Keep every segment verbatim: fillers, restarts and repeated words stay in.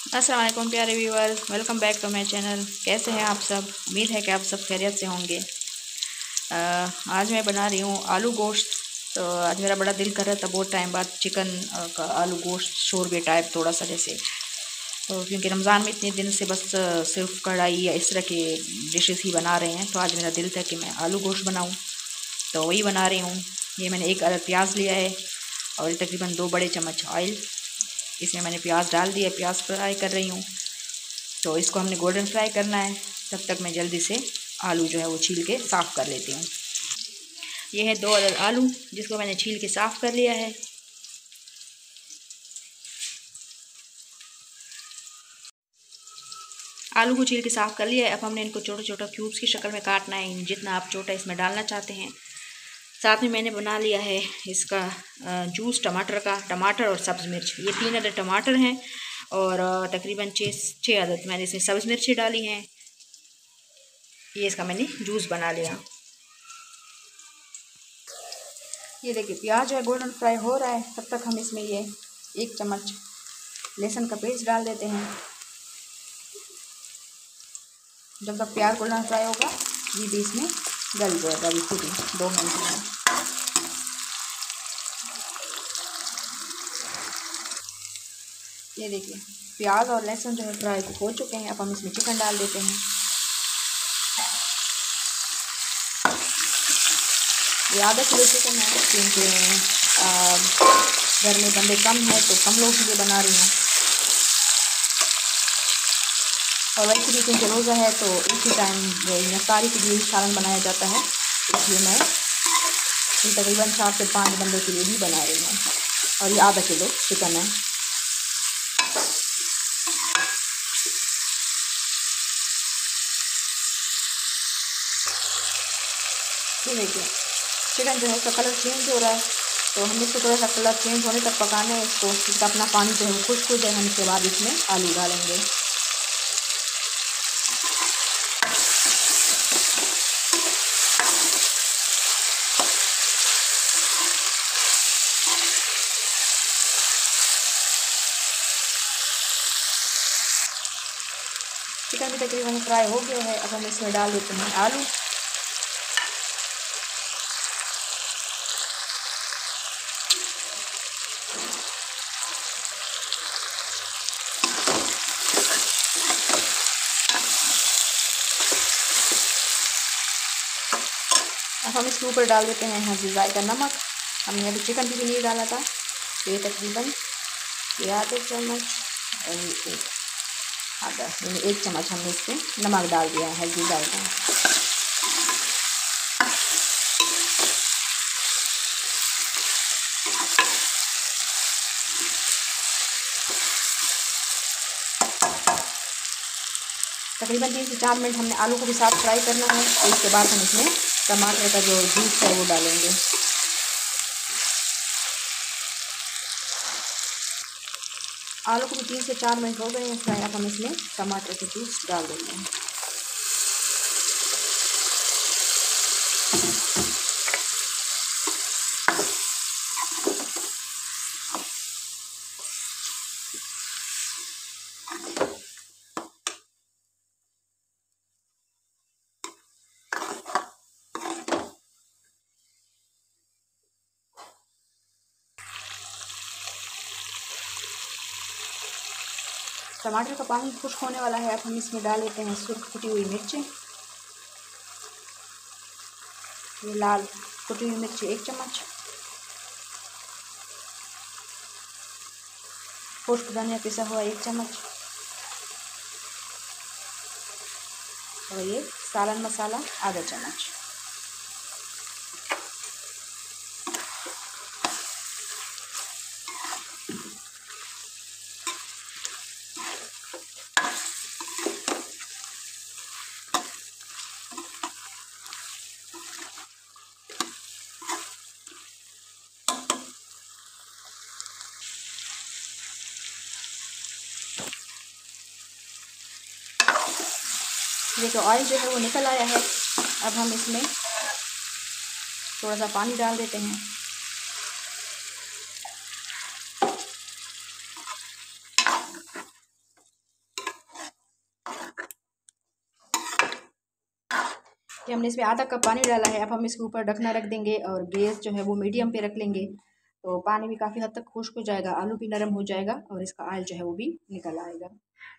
अस्सलाम वालेकुम प्यारे viewers, welcome back to my channel. कैसे हैं आप सब? उम्मीद है कि आप सब खैरियत से होंगे। आ, आज मैं बना रही हूँ आलू गोश्त। तो आज मेरा बड़ा दिल कर रहा था बहुत टाइम बाद चिकन का आलू गोश्त शोरबे टाइप थोड़ा सा जैसे। तो क्योंकि रमज़ान में इतने दिन से बस सिर्फ कढ़ाई या इस तरह के डिशेस ही बना रहे हैं, तो आज मेरा दिल था कि मैं आलू गोश्त बनाऊँ, तो वही बना रही हूँ। ये मैंने एक अदद प्याज लिया है और तकरीबन दो बड़े चम्मच ऑयल, इसमें मैंने प्याज डाल दिया। प्याज फ्राई कर रही हूँ, तो इसको हमने गोल्डन फ्राई करना है। तब तक मैं जल्दी से आलू जो है वो छील के साफ़ कर लेती हूँ। ये है दो अदद आलू जिसको मैंने छील के साफ़ कर लिया है। आलू को छील के साफ़ कर लिया है। अब हमने इनको छोटा छोटा क्यूब्स की शक्ल में काटना है, जितना आप छोटा इसमें डालना चाहते हैं। साथ में मैंने बना लिया है इसका जूस टमाटर का, टमाटर और सब्ज़ मिर्च। ये तीन अदद टमाटर हैं और तकरीबन छः छः अदद मैंने इसमें सब्ज़ मिर्ची डाली हैं। ये इसका मैंने जूस बना लिया। ये देखिए प्याज है गोल्डन फ्राई हो रहा है, तब तक हम इसमें ये एक चम्मच लहसुन का पेस्ट डाल देते हैं। जब तक प्याज गोल्डन फ्राई होगा ये भी इसमें गल जाएगा अभी खुद ही दो मिनट में। ये देखिए प्याज और लहसुन जो है फ्राई हो चुके हैं। अब हम इसमें चिकन डाल देते हैं। ये आधा किलो चिकन है, क्योंकि घर में बंदे कम हैं तो कम लोग के लिए बना रही हूँ। और वैसे भी क्योंकि रोज़ा है तो एक ही टाइम नफ्तारी के लिए ही सालन बनाया जाता है, इसलिए मैं तकरीबन चार से पाँच बंदों के लिए ही बना रही हूँ। और ये आधा किलो चिकन है। ये देखिए चिकन जो है इसका कलर चेंज हो रहा है, तो हम इसको थोड़ा सा कलर चेंज होने तक पकाना है इसको। इसका अपना पानी जो है वो खुश्क हो जाए, हम इसके बाद इसमें आलू डालेंगे। चिकन भी तकरीबन फ्राई हो गया है। अब हम इसमें डाल देते हैं आलू। अब हम इसके ऊपर डाल देते हैं हल्दी जायका नमक। हमने अभी चिकन भी नहीं डाला था, तो ये तकरीबन ये आधे चम्मच और ये एक आधा यानी एक चम्मच हमने इसमें नमक डाल दिया है हल्दी जायका। तकरीबन तीन से चार मिनट हमने आलू को भी साथ फ्राई करना है। तो इसके बाद हम इसमें टमाटर का जो जूस है वो डालेंगे। आलू को भी तीन से चार मिनट हो गए हैं फ्राई। अब हम इसमें टमाटर का जूस डाल देते हैं। टमाटर का पानी खुश्क होने वाला है। अब हम इसमें डाल देते हैं सुर्ख कुटी हुई मिर्चें। ये लाल कुटी हुई मिर्ची एक चम्मच, खुश्क धनिया पिसा हुआ एक चम्मच, और ये सालन मसाला आधा चम्मच। ये तो ऑयल जो है वो निकल आया है। अब हम इसमें थोड़ा सा पानी डाल देते हैं। ये हमने इसमें आधा कप पानी डाला है। अब हम इसके ऊपर ढकना रख देंगे और गैस जो है वो मीडियम पे रख लेंगे। तो पानी भी काफ़ी हद तक खुश्क हो जाएगा, आलू भी नरम हो जाएगा और इसका ऑयल जो है वो भी निकल आएगा।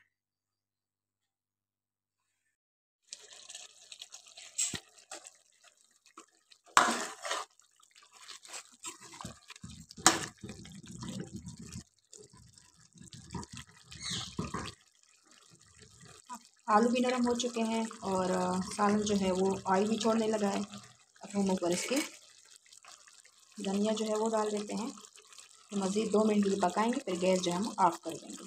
आलू भी नरम हो चुके हैं और सालन जो है वो ऑयल भी छोड़ने लगा है। अब हम ऊपर इसके धनिया जो है वो डाल देते हैं। तो मज़ीद दो मिनट के लिए पकाएंगे, फिर गैस जो है हम ऑफ़ कर देंगे।